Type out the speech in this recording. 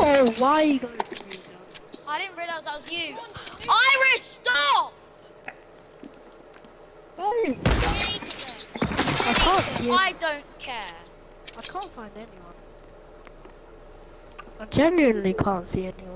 Oh, why are you going for me, John? I didn't realise that was you. Iris, stop! Where is it? I can't see it. I don't care. I can't find anyone. I genuinely can't see anyone.